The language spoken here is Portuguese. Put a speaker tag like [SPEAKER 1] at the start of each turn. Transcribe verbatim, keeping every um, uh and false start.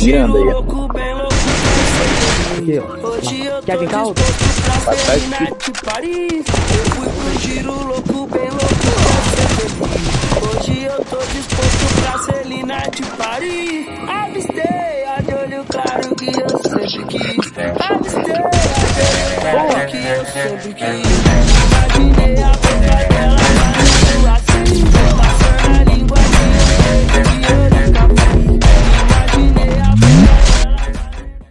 [SPEAKER 1] mirando aí.
[SPEAKER 2] Aqui, ó. Quer vir cá, outro?
[SPEAKER 1] Vai atrás de ti.
[SPEAKER 3] Eu fui pro giro louco, bem louco pra ser feliz. Hoje eu tô disposto pra ser Lina de Paris. Avistei a de olho claro que eu sempre quis. Avistei a de olho claro que eu sempre quis. Imaginei a